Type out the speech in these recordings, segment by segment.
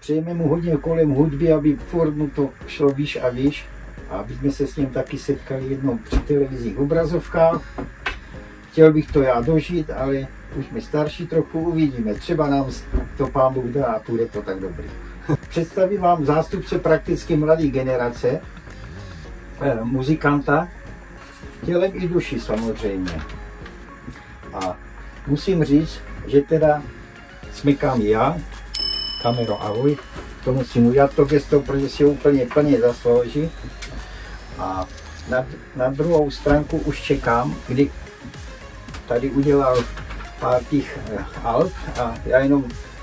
přejeme mu hodně kolem hudby, aby furt mu to šlo výš a výš. A aby jsme se s ním taky setkali jednou při televizních obrazovkách. Chtěl bych to já dožít, ale už jsme starší trochu, uvidíme. Třeba nám to Pán Bůh dá a půjde to tak dobrý. Představím vám zástupce prakticky mladé generace, muzikanta, tělem i duši samozřejmě. A musím říct, že teda smykám já, Kamero ahoj, to musím udělat to gesto, protože si ho úplně plně zaslouží. A na druhou stránku už čekám, kdy tady udělal pár těch alb a já jenom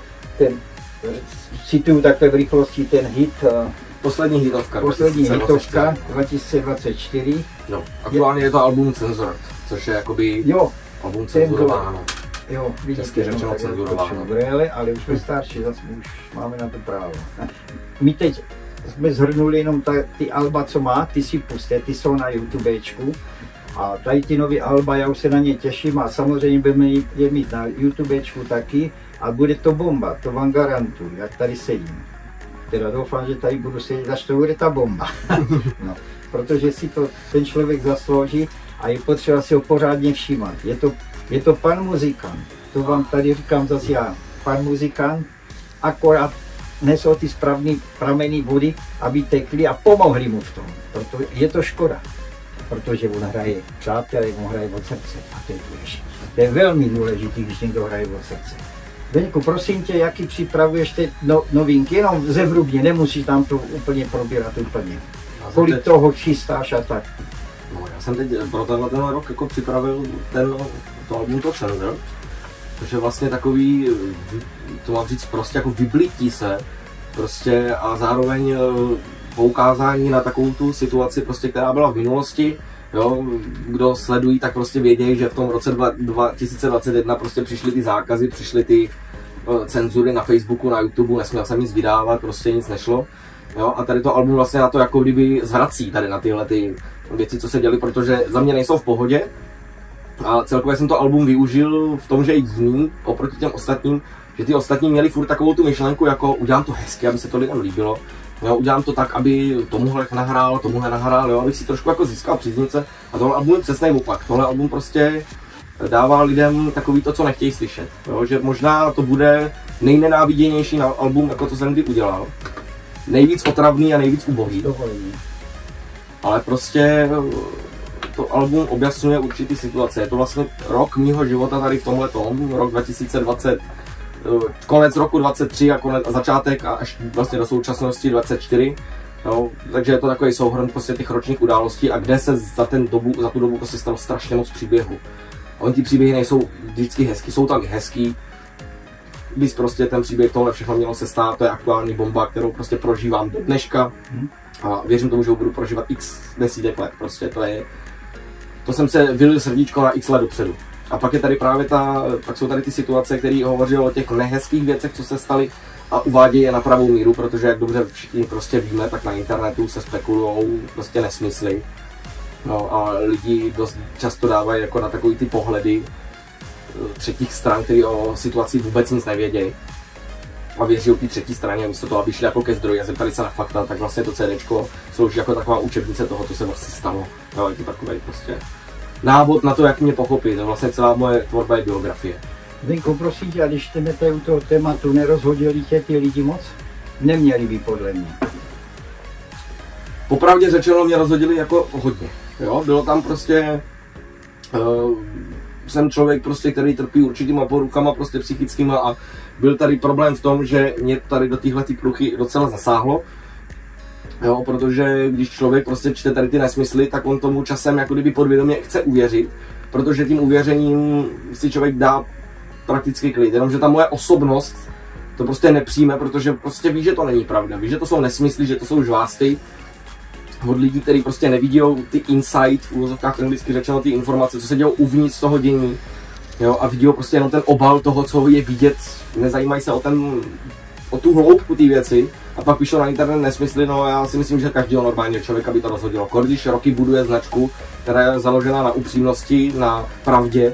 cituju takhle v rychlosti ten hit. Poslední hitovka 2024. No, aktuálně je to album Cenzor, což je jakoby album cenzurováno. Jo, vidíte, řečeno cenzurováno. Ale už jsme starší, zase už máme na to právo. My teď jsme zhrnuli jenom ty alba, co má, ty si pusťte, ty jsou na YouTubečku. A tady ty nové alba, já už se na ně těším a samozřejmě budeme je mít na YouTubečku taky. A bude to bomba, to vám garantuju, jak tady sedím. Teda doufám, že tady budu sedět, až to bude ta bomba. No, protože si to ten člověk zaslouží a je potřeba si ho pořádně všímat. Je to pan muzikant, to vám tady říkám zase já, pan muzikant, akorát nesou ty správný prameny vody, aby tekly a pomohli mu v tom. Proto je to škoda, protože on hraje, přátelé, on hraje od srdce a to je důležité. To je velmi důležité, když někdo hraje od srdce. Zdeňku, prosím tě, jaký připravuješ teď novinky, jenom zevrubně, nemusíš tam to úplně probírat úplně. Kolik toho chystáš a tak? No, já jsem teď pro ten rok jako připravil to album To Cenzor, což je vlastně takový, to mám říct prostě jako vyblití se prostě a zároveň poukázání na takovou tu situaci prostě, která byla v minulosti. Jo, kdo sledují, tak prostě vědějí, že v tom roce 2021 prostě přišly ty zákazy, přišly ty cenzury na Facebooku, na YouTube, nesměl jsem nic vydávat, prostě nic nešlo. Jo, a tady to album vlastně na to jako kdyby zvrací tady na tyhle ty věci, co se děly, protože za mě nejsou v pohodě. A celkově jsem to album využil v tom, že je jiný oproti těm ostatním, že ty ostatní měli furt takovou tu myšlenku, jako udělám to hezky, aby se to lidem líbilo. Jo, udělám to tak, aby tomuhle nahrál, jo, abych si trošku jako získal příznivce. A tohle album je přesný opak. Tohle album prostě dává lidem takový to, co nechtějí slyšet. Jo, že možná to bude nejnenáviděnější album, jako to jsem kdy udělal. Nejvíc otravný a nejvíc ubohý. Ale prostě to album objasňuje určitý situace. Je to vlastně rok mýho života tady v tomhletom, rok 2020. Konec roku 23 a začátek a až vlastně do současnosti 24. No, takže je to takový souhrn prostě těch ročních událostí a kde se za tu dobu prostě stalo strašně moc příběhů. A oni ty příběhy nejsou vždycky hezký, jsou tam i hezký. Když prostě ten příběh, tohle všechno mělo se stát, to je aktuální bomba, kterou prostě prožívám do dneška. A věřím tomu, že ho budu prožívat x desítek let, prostě to jsem se vylil srdíčko na x let dopředu. A pak je tady právě pak jsou tady ty situace, které hovoří o těch nehezkých věcech, co se staly a uvádějí je na pravou míru, protože jak dobře všichni prostě víme, tak na internetu se spekulujou prostě nesmysly. No a lidi dost často dávají jako na takový ty pohledy třetích stran, který o situaci vůbec nic nevědějí. A věří o té třetí straně, místo toho, aby šli jako ke zdroji a zeptali se na fakta, tak vlastně to CDčko slouží jako taková učebnice toho, co se vlastně stalo. Jo, je to takový prostě návod na to, jak mě pochopit. Vlastně celá moje tvorba je biografie. Zdenko, prosím tě, a když jdeme u toho tématu, nerozhodili tě ty lidi moc? Neměli by podle mě. Popravdě řečeno mě rozhodili jako hodně. Jo? Bylo tam prostě... jsem člověk prostě, který trpí určitýma porukama prostě psychickýma a byl tady problém v tom, že mě tady do téhletý pruchy docela zasáhlo. Jo, protože když člověk prostě čte tady ty nesmysly, tak on tomu časem jako kdyby podvědomě chce uvěřit, protože tím uvěřením si člověk dá prakticky klid, jenomže ta moje osobnost to prostě nepřijme, protože prostě ví, že to není pravda, ví, že to jsou nesmysly, že to jsou žvásty od lidí, kteří prostě nevidí ty insight, v úvozovkách anglicky řečeno, ty informace, co se dělo uvnitř toho dění, jo, a vidí prostě jenom ten obal toho, co je vidět, nezajímají se o tu hloubku té věci a pak píšou na internet nesmysly. No já si myslím, že každého normálního člověka by to rozhodilo. Když roky buduje značku, která je založená na upřímnosti, na pravdě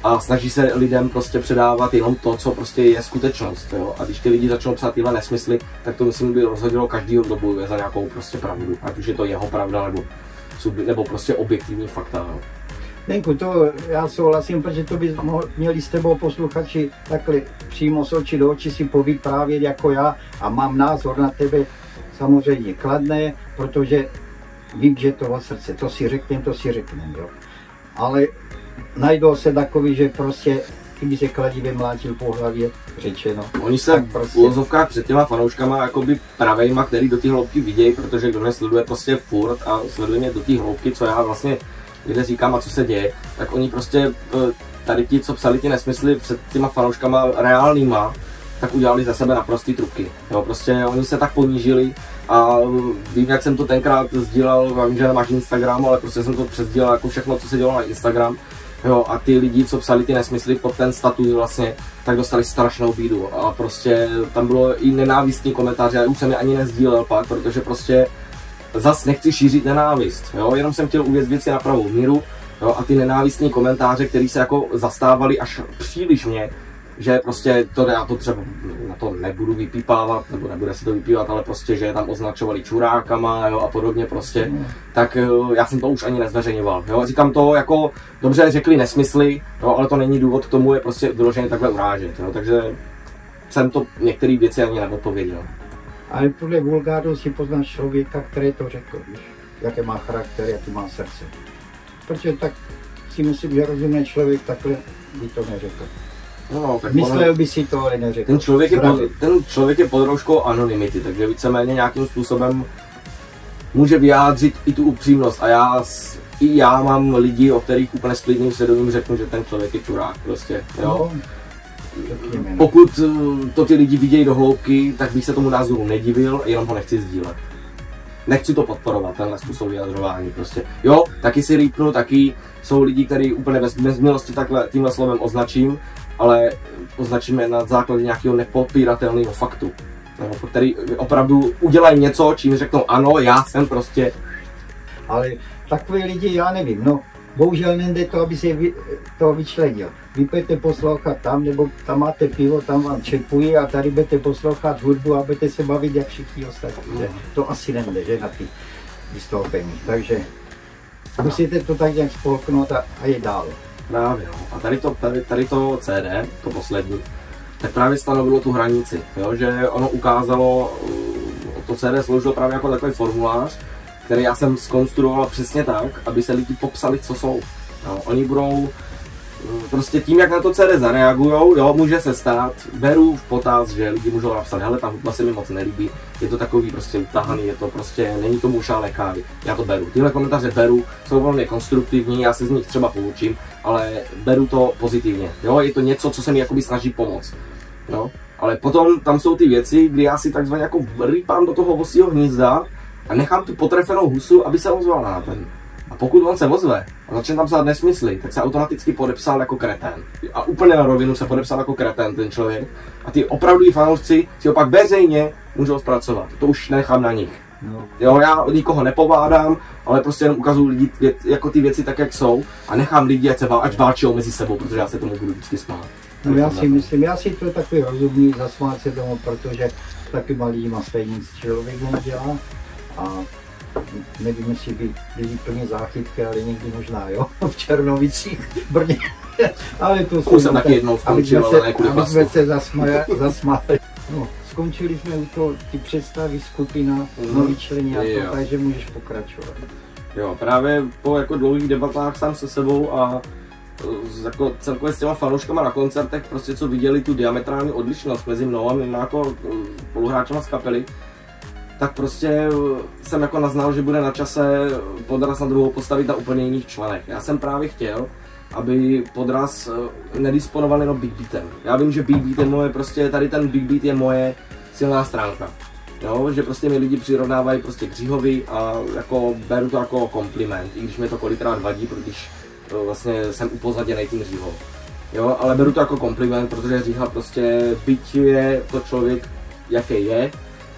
a snaží se lidem prostě předávat jenom to, co prostě je skutečnost, jo? A když ty lidi začnou psát tyhle nesmysly, tak to myslím by rozhodilo každýho, kdo bojuje za nějakou prostě pravdu, ať už je to jeho pravda nebo prostě objektivní fakta. Jo? Denku, to já souhlasím, protože to by měli s tebou posluchači takhle přímo z očí do očí si povyprávět jako já a mám názor na tebe samozřejmě kladné, protože vím, že to od srdce, to si řeknem, jo. Ale najdou se takový, že prostě kdyby se kladivě mlátil po hlavě, řečeno. Oni se prostě v úvozovkách před těma fanouškama jakoby pravejma, který do té hloubky vidějí, protože kdo mě sleduje prostě furt a sleduje mě do té hloubky, co já vlastně kde říkám a co se děje, tak oni prostě tady ti, co psali ty nesmysly před těma fanouškama reálnýma, tak udělali za sebe naprostý trubky. Jo, prostě oni se tak ponížili a vím, jak jsem to tenkrát sdílel, vím, že nemáš Instagram, ale prostě jsem to přesdílel jako všechno, co se dělalo na Instagram. Jo, a ty lidi, co psali ty nesmysly pod ten status vlastně, tak dostali strašnou bídu a prostě tam bylo i nenávistní komentáře, já už jsem je ani nezdílel pak, protože prostě zas nechci šířit nenávist, jo, jenom jsem chtěl uvěct věci na pravou míru, jo, a ty nenávistní komentáře, které se jako zastávali až příliš mě, že prostě to já to třeba na to nebudu vypípávat, nebo nebude se to vypívat, ale prostě, že je tam označovali čurákama, jo, a podobně prostě, tak já jsem to už ani nezveřejňoval, jo, říkám to jako, dobře řekli nesmysly, jo, ale to není důvod k tomu je prostě vyloženě takhle urážet, jo, takže jsem to některé věci ani neodpověděl. Ale podle vulgáru si poznáš člověka, který to řekl, víš, jaké má charakter, jaký má srdce. Protože tak si myslím, že rozumný člověk takhle by to neřekl. No, tak myslel by si to, ale neřekl. Ten člověk je pod rouškou anonymity, takže víceméně nějakým způsobem může vyjádřit i tu upřímnost. A já mám lidi, o kterých úplně s klidným svědomím řeknu, že ten člověk je čurák prostě, jo. No. Pokud to ty lidi vidějí do hloubky, tak bych se tomu názoru nedivil, jenom ho nechci sdílet. Nechci to podporovat, tenhle způsob vyjadřování prostě. Jo, taky si rýpnu, taky jsou lidi, kteří úplně bez milosti takhle tímhle slovem označím, ale označíme na základě nějakého nepopíratelného faktu. Který opravdu udělají něco, čím řeknou ano, já jsem prostě. Ale takový lidi, já nevím, no. Bohužel nejde to, aby se to vyčlenil. Vy budete poslouchat tam, nebo tam máte pivo, tam vám čepují a tady budete poslouchat hudbu a budete se bavit jak všichni ostatní. To asi nejde, že, na ty vystoupení. Takže musíte to tak nějak spolknout a jít dál. Právě, no. A tady to CD, to poslední, tak právě stanovilo tu hranici, jo? Že ono ukázalo, to CD sloužilo právě jako takový formulář, který já jsem zkonstruoval přesně tak, aby se lidi popsali, co jsou. Jo, oni budou prostě tím, jak na to CD zareagujou, jo, může se stát, beru v potaz, že lidi můžou napsat, hele, ta hudba se mi moc nelíbí, je to takový prostě utahaný, je to prostě, není to mušálé kávy, já to beru. Tyhle komentáře beru, jsou velmi konstruktivní, já se z nich třeba poučím, ale beru to pozitivně, jo, je to něco, co se mi jakoby snaží pomoct, jo. Ale potom tam jsou ty věci, kdy já si takzvaně jako rýpám do toho vosího hnízda, a nechám tu potrefenou husu, aby se ozval na ten. A pokud on se ozve a začne tam psát nesmysly, tak se automaticky podepsal jako kretén. A úplně na rovinu se podepsal jako kretén ten člověk. A ty opravdují fanoušci si ho pak veřejně můžou zpracovat. To už nechám na nich. No. Jo, já nikoho nepovádám, ale prostě jenom ukazuju lidi jako ty věci tak, jak jsou. A nechám lidi, ať válčí mezi sebou, protože já se tomu budu vždycky smát. No já si myslím, já si to takový rozumný, zasmát se tomu, protože taky malý má stejný člověk dělá. A nevím, jestli by byly plně záchytky, ale někdy možná, jo, v Černovicích, v Brně. Ale to jsem taky jednou skončil, ale kvůli aby jsme se zasmáli. No, skončili jsme u toho, ty představy, skupina, nový členi a to, takže můžeš pokračovat. Jo, právě po jako dlouhých debatách sám se sebou a jako celkově s těma fanouškama na koncertech, prostě co viděli tu diametrální odlišnost mezi mnou a mým jako spoluhráčema z kapely, tak prostě jsem jako naznal, že bude na čase Podraz na druhou postavit na úplně jiných členech. Já jsem právě chtěl, aby Podraz nedisponoval jenom Big Beatem. Já vím, že Big Beat je moje, prostě tady ten Big Beat je moje silná stránka. Jo, že prostě mi lidi přirovnávají prostě k Říhovi a jako beru to jako kompliment, i když mi to kolikrát vadí, protože vlastně jsem upozaděnej tím Říhou. Jo, ale beru to jako kompliment, protože Říha prostě, byť je to člověk, jaký je,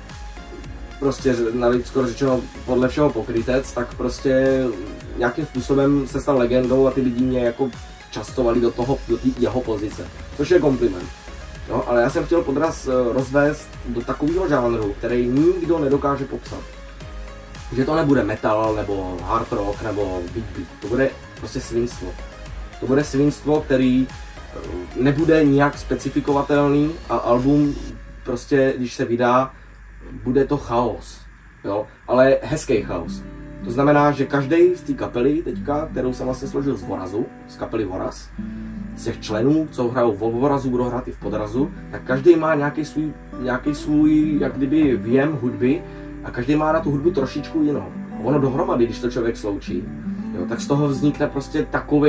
prostě na lidsko řečeno podle všeho pokrytec, tak prostě nějakým způsobem se stal legendou a ty lidi mě jako častovali do té jeho pozice, což je kompliment. No, ale já jsem chtěl Podraz rozvést do takového žánru, který nikdo nedokáže popsat. Že to nebude metal, nebo hard rock, nebo big beat, to bude prostě svinstvo. To bude svinstvo, který nebude nijak specifikovatelný a album prostě, když se vydá, bude to chaos, jo, ale hezký chaos. To znamená, že každý z té kapely teďka, kterou jsem vlastně složil z Vorazu, z kapely Voraz, z těch členů, co hrajou vo Vorazu, budou hrát i v Podrazu, tak každý má nějaký svůj jak kdyby věm hudby a každý má na tu hudbu trošičku jinou. Ono dohromady, když to člověk sloučí, jo, tak z toho vznikne prostě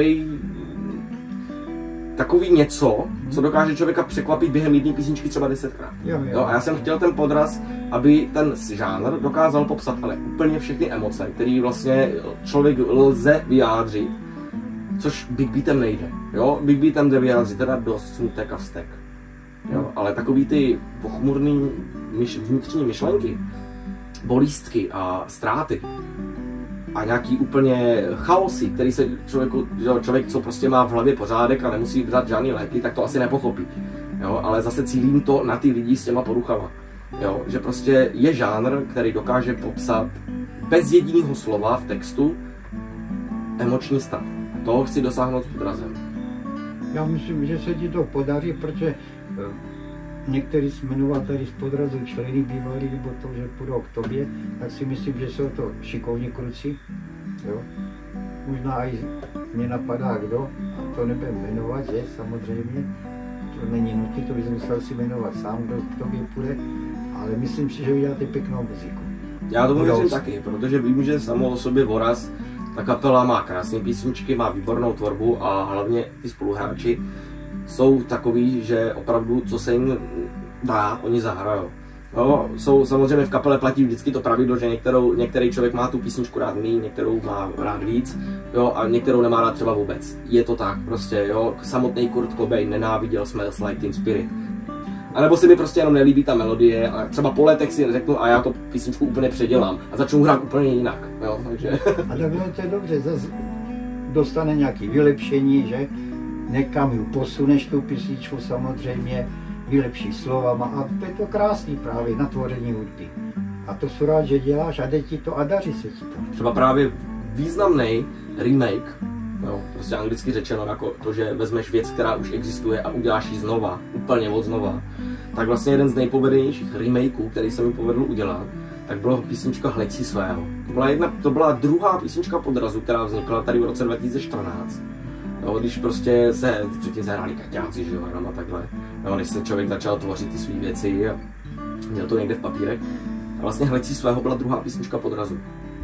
takový něco, co dokáže člověka překvapit během jedné písničky třeba 10krát. Jo, a já jsem chtěl ten Podraz, aby ten žánr dokázal popsat ale úplně všechny emoce, které vlastně člověk lze vyjádřit, což big beatem nejde. Jo, big beatem jde vyjádřit teda dost smutek a vztek. Jo, ale takový ty pochmurný vnitřní myšlenky, bolístky a ztráty a nějaký úplně chaosy, který se člověk, co prostě má v hlavě pořádek a nemusí brát žádný léky, tak to asi nepochopí. Jo, ale zase cílím to na ty lidi s těma poruchama. Jo, že prostě je žánr, který dokáže popsat bez jediného slova v textu emoční stav. Toho chci dosáhnout s Podrazem. Já myslím, že se ti to podaří, protože některý jmenovatelí z Podrazu, členy bývalí, nebo to, že půjdou k tobě, tak si myslím, že jsou to šikovní kluci. Jo? Možná i mě napadá kdo, a to nebudem jmenovat, že samozřejmě, to není nutné, to bych musel si jmenovat sám, kdo k tobě půjde, ale myslím si, že uděláte pěknou muziku. Já tomu věřím taky, protože vím, že samo o sobě Voraz, ta kapela má krásné písničky, má výbornou tvorbu a hlavně ty spoluhráči jsou takový, že opravdu, co se jim dá, oni zahrajou. No, jsou samozřejmě v kapele platí vždycky to pravidlo, že některý člověk má tu písničku rád méně, některou má rád víc, jo, a některou nemá rád třeba vůbec. Je to tak prostě, jo, samotný Kurt Cobain nenáviděl Smells Like Teen Spirit. A nebo se mi prostě jenom nelíbí ta melodie a třeba po letech si řeknu a já to písničku úplně předělám a začnu hrát úplně jinak, jo, takže. A to je dobře, zase dostane nějaké vylepšení, že? Někam ji posuneš tu písničku samozřejmě, vylepší slovama a to je to krásný právě na tvoření hudby. A to jsou rád, že děláš a jde ti to a daří se ti to. Třeba právě významný remake, jo, prostě anglicky řečeno jako to, že vezmeš věc, která už existuje a uděláš ji znova, úplně od znova, tak vlastně jeden z nejpovedenějších remakeů, který se mi povedl udělat, tak byla písnička Hleď si svého. To byla druhá písnička Podrazu, která vznikla tady v roce 2014. Jo, když prostě se předtím zahráli Kaťáci, že jo, a takhle. Jo, než se člověk začal tvořit ty své věci a měl to někde v papírech. A vlastně Hleď si svého byla druhá písnička Podrazu.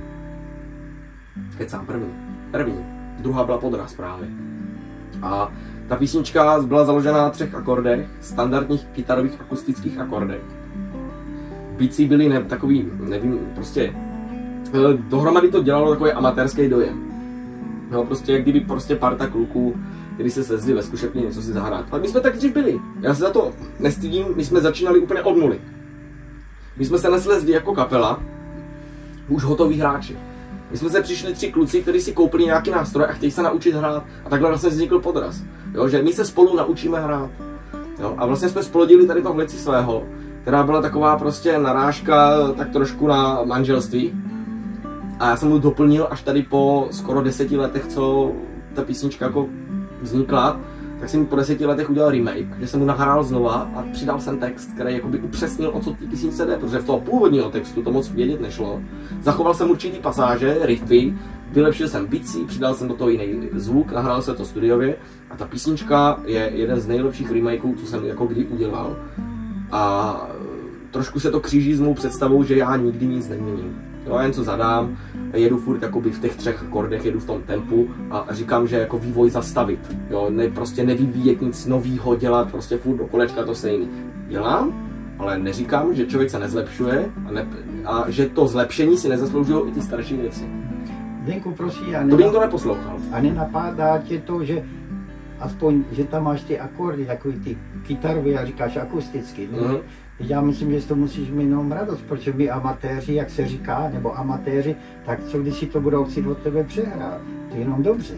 Kecám, první. Druhá byla Podraz právě. A ta písnička byla založena na 3 akordech, standardních kytarových akustických akordech. Bicí byly takový, nevím, prostě dohromady to dělalo takový amatérský dojem. No, prostě jak kdyby prostě parta kluků, kteří se sezli ve zkušebně něco si zahrát. Ale my jsme tak dřív byli. Já se za to nestydím, my jsme začínali úplně od nuly. My jsme se neslezli jako kapela, už hotoví hráči. My jsme se přišli 3 kluci, kteří si koupili nějaký nástroj a chtějí se naučit hrát. A takhle vlastně vznikl Podraz. Jo, že my se spolu naučíme hrát. Jo, a vlastně jsme splodili tady to Hleď si svého, která byla taková prostě narážka tak trošku na manželství. A já jsem mu doplnil až tady po skoro 10 letech, co ta písnička jako vznikla, tak jsem po 10 letech udělal remake, že jsem mu nahrál znova a přidal jsem text, který jakoby upřesnil, o co ty písničce jde, protože v toho původního textu to moc vědět nešlo. Zachoval jsem určitý pasáže, riffy, vylepšil jsem bicí, přidal jsem do toho jiný zvuk, nahrál se to studiově a ta písnička je jeden z nejlepších remakeů, co jsem jako kdy udělal. A trošku se to kříží s mou představou, že já nikdy nic neměním. Jo, jen co zadám, jedu furt jakoby v těch 3 akordech, jedu v tom tempu a říkám, že jako vývoj zastavit. Jo, prostě nevyvíjet nic novýho, dělat prostě furt do kolečka to stejný. Dělám, ale neříkám, že člověk se nezlepšuje a že to zlepšení si nezasloužují i ty starší věci. Denku, prosím, to bych to neposlouchal. A nenapadá tě to, že aspoň, že tam máš ty akordy, takový ty kytarový, jak říkáš, akusticky. No? Já myslím, že to musíš mít jenom radost, protože my amatéři, jak se říká, nebo amatéři, tak co když si to budou chtít od tebe přehrát? To je jenom dobře.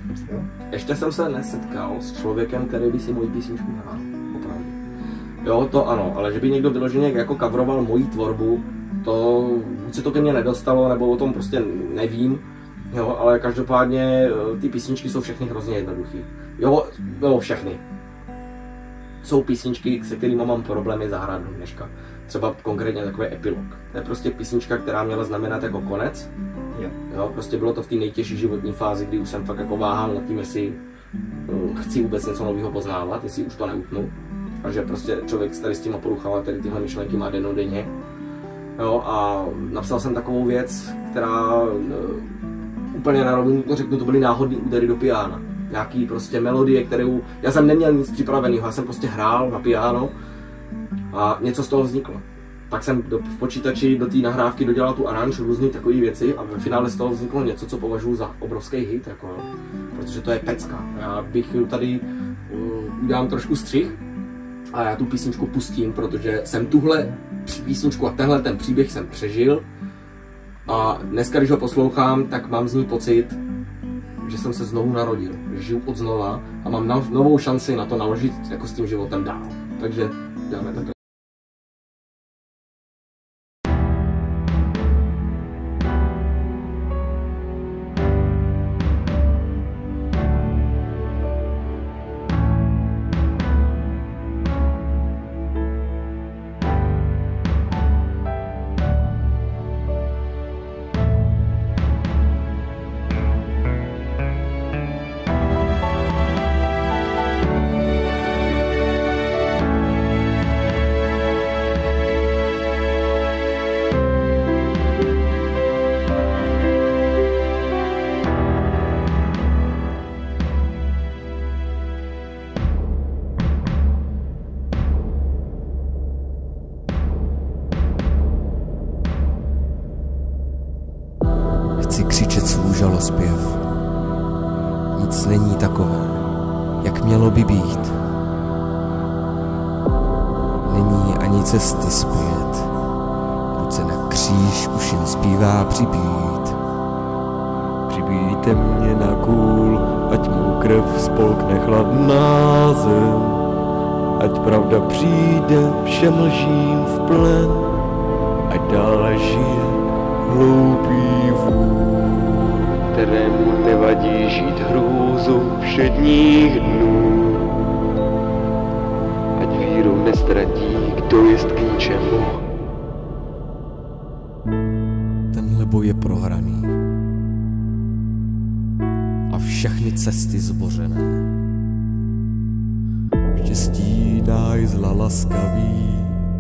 Jo? Ještě jsem se nesetkal s člověkem, který by si moji písničku hrál, opravdu. Jo, to ano, ale že by někdo vyloženě jako coveroval moji tvorbu, to buď se to ke mně nedostalo, nebo o tom prostě nevím. Jo, ale každopádně ty písničky jsou všechny hrozně jednoduchý. Jo, všechny. Jsou písničky, se kterými mám problémy zahrát do dneška. Třeba konkrétně takový epilog. To je prostě písnička, která měla znamenat jako konec. Jo, prostě bylo to v té nejtěžší životní fázi, kdy už jsem fakt jako váhal nad tím, jestli chci vůbec něco nového poznávat, jestli už to neutnu. A že prostě člověk tady s těma poruchama, tady tyhle myšlenky má dennodenně. Jo, a napsal jsem takovou věc, která úplně na rovinu to řeknu, to byly náhodný údery do piána. Nějaký prostě melodie, kterou já jsem neměl nic připraveného, já jsem prostě hrál na piano a něco z toho vzniklo. Tak jsem v počítači do té nahrávky dodělal tu aranž, různé takové věci a ve finále z toho vzniklo něco, co považuji za obrovský hit, jako, protože to je pecka. Já bych tady udělám trošku střih a já tu písničku pustím, protože jsem tuhle písničku a tenhle ten příběh jsem přežil a dneska, když ho poslouchám, tak mám z ní pocit, že jsem se znovu narodil, že žiju od znova a mám novou šanci na to naložit jako s tím životem dál. Takže děláme takhle. Chci křičet svůj žalospěv. Nic není takové, jak mělo by být. Není ani cesty zpět. Ruce na kříž už jen zpívá přibít. Přibijte mě na kůl, ať mou krev spolkne chladná zem. Ať pravda přijde všem lžím v plen. Ať dále žije hloupý vůl, kterému nevadí žít hrůzu všedních dnů. Ať víru nestratí, kdo jest k ničemu. Tenhle boj je prohraný a všechny cesty zbořené. Štěstí náj zla laskavý,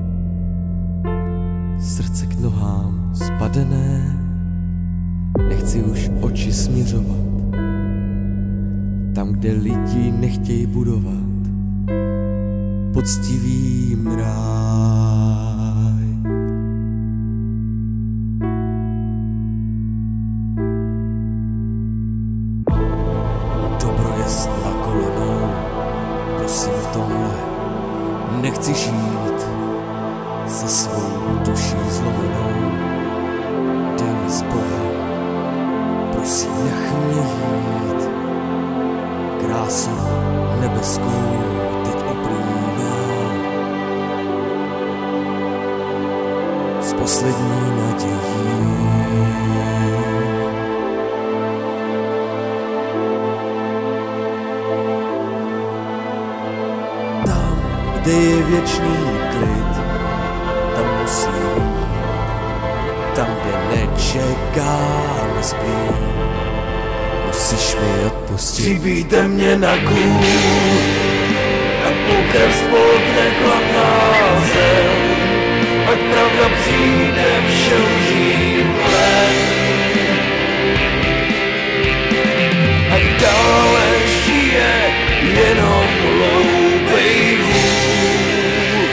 srdce k nohám spadené, nechci už oči směřovat tam, kde lidi nechtějí budovat poctivý ráj. Dobro jest na kolonou, prosím v tomhle nechci žít se svou duší zlomenou. Dej mi s Bohem, prosím, nech mě jít. Krásu nebeskou teď uplývá s poslední nadějí. Tam, kde je věčný klid, tam musí být. Tam, kde nečekám, nespí, musíš mi odpustit. Přibijte mě na kůl, ať mou krev spolkne chladná zem. Ať pravda přijde všem lžím plen. Ať dále žije jenom hloupej vůl.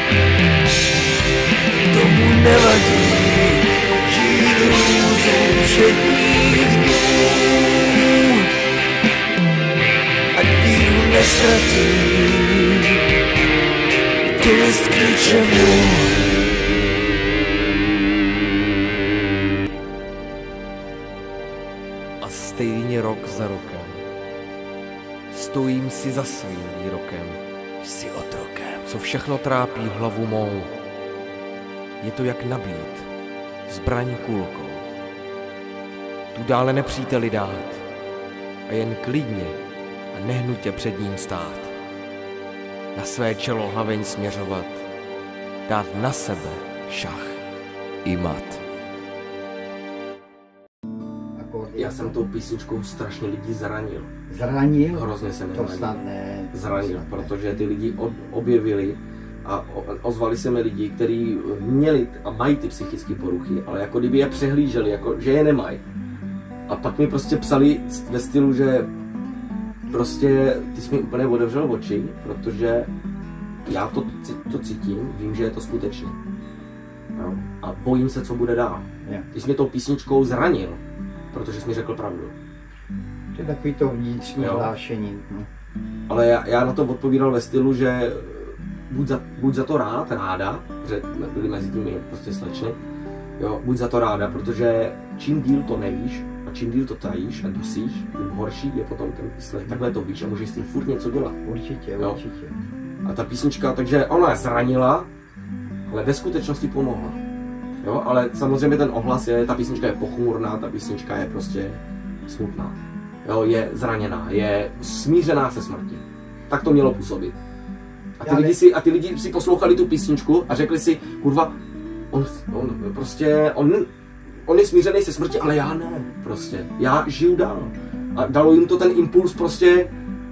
Tomu nevadí žít hrůzu všedních dnů. Ať víru nestratí, to jest k ničemu. A stejně rok za rokem stojím si za svým výrokem. Jsi otrokem. Co všechno trápí hlavu mou. Je to jak nabít zbraň kulkou. Tu dále nepříteli dát a jen klidně a nehnutě před ním stát. Na své čelo hlaveň směřovat, dát na sebe šach i mat. Já jsem tou písničkou strašně lidí zranil. Zranil? Hrozně jsem to snad ne. Zranil, protože ty lidi objevili a ozvali se mi lidi, kteří měli a mají ty psychické poruchy, ale jako kdyby je přehlíželi, jako že je nemají. A pak mi prostě psali ve stylu, že prostě ty jsi mi úplně otevřel oči, protože já to cítím, vím, že je to skutečné. No. A bojím se, co bude dál. Ty jsi mě tou písničkou zranil, protože jsi mi řekl pravdu. To je takový to vnitřní hlášení. Ale já na to odpovídal ve stylu, že buď za to ráda, že byli mezi těmi prostě slečny, jo, buď za to ráda, protože čím díl to nevíš a čím díl to tajíš a dusíš, tím horší je potom ten výsledek. Takhle to víš a můžeš s tím furt něco dělat. Určitě, jo. Určitě. A ta písnička, takže ona je zranila, ale ve skutečnosti pomohla. Jo, ale samozřejmě ten ohlas je, ta písnička je pochmurná, ta písnička je prostě smutná. Jo, je zraněná, je smířená se smrtí. Tak to mělo působit. A ty lidi si poslouchali tu písničku a řekli si, kurva, on je smířený se smrtí, ale já ne, prostě. Já žiju dál. A dalo jim to ten impuls prostě,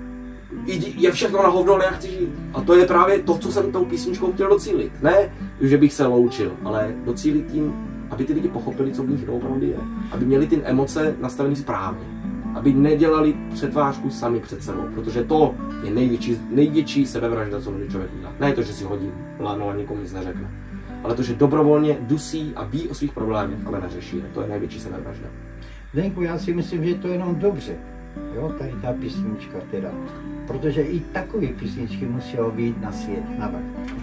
je všechno na hovno, ale já chci žít. A to je právě to, co jsem tou písničkou chtěl docílit. Ne, že bych se loučil, ale docílit tím, aby ty lidi pochopili, co v nich opravdu je. Aby měli ty emoce nastavené správně. Aby nedělali přetvářku sami před sebou, protože to je největší sebevražda, co může člověk udělat. Ne to, že si hodí láno a nikomu nic neřekne, ale to, že dobrovolně dusí a ví o svých problémech, ale neřeší je. To je největší sebevražda. Zdenku, já si myslím, že je to jenom dobře, jo, tady ta písnička teda, protože i takové písničky musí být na svět, na vrch.